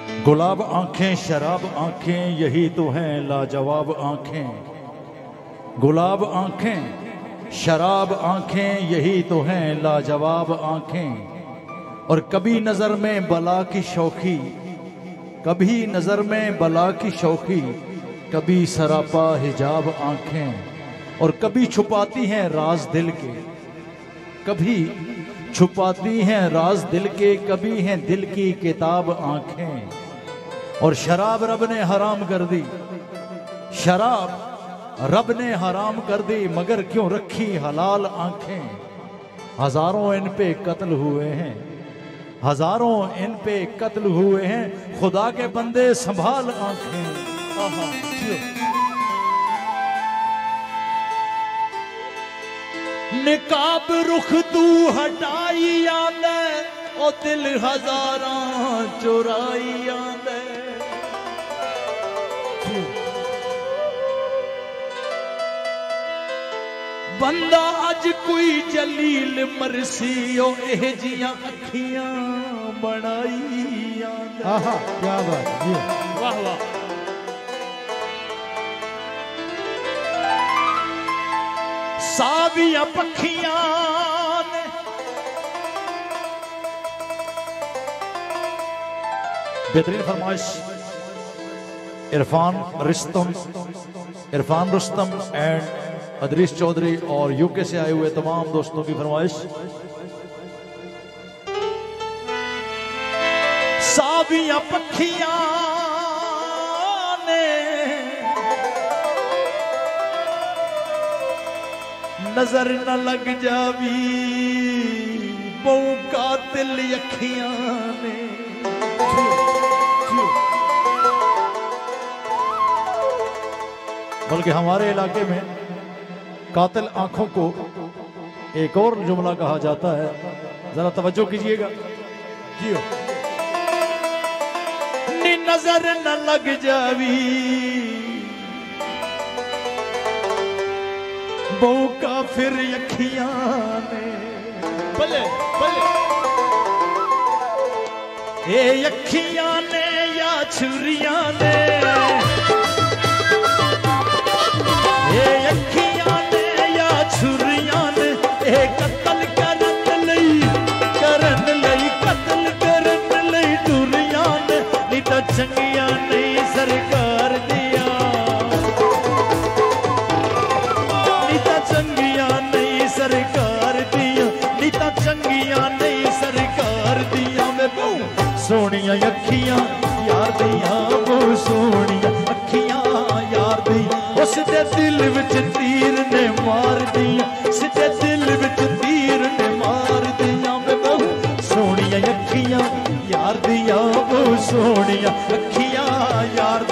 गुलाब आंखें शराब आंखें यही तो हैं लाजवाब आंखें। गुलाब आंखें शराब आंखें यही तो हैं लाजवाब आंखें। और कभी नजर में बला की शौखी, कभी नजर में बला की शौखी, कभी सरापा हिजाब आंखें। और कभी छुपाती हैं राज दिल के, कभी छुपाती हैं राज दिल के, कभी हैं दिल की किताब आंखें। और शराब रब ने हराम कर दी, शराब रब ने हराम कर दी, मगर क्यों रखी हलाल आंखें। हजारों इन पे कत्ल हुए हैं, हजारों इन पे कत्ल हुए हैं, खुदा के बंदे संभाल आंखें। निकाब रुख तू हटाई आंदे, ओ दिल हजारा चुराई आंदे। बंदा अज कोई जलील मरसी, ओ एह जियां अखियां बनाई आंदे। आहा क्या बात जी, वाह वाह। साविया पखियां ने बेहतरीन फरमाइश इरफान रुस्तम एंड अदरीस चौधरी और यूके से आए हुए तमाम दोस्तों की फरमाइश। साविया पखियां ने नजर न लग जावी, बहु कातिल अखियां ने। बल्कि हमारे इलाके में कातिल आंखों को एक और जुमला कहा जाता है, जरा तवज्जो कीजिएगा। जियो नी नजर न लग जावी, बहु काफिर अखियां ने। भले भले ये अखियां ने या छुरियां ने, ये अखियां ने या छुरियां ने, ये कत्ल करन लई कत्ल करन लई टुरियां ने। नी तां चंगियां नहीं सरकार दिया, नी तां चंगियां नहीं सरकार दिया, नी तां चंगियां नहीं सरकार दिया। मैं बहु सोनिया अखियां यार दिया, बहु सोनिया अखियां यार दिया। उसदे दिल विच तीर ने मार दिया, सिद्धे दिल विच तीर ने मार दिया। मैं बहु सोनिया अखियां यार दिया, बहु सोनिया अखियां यार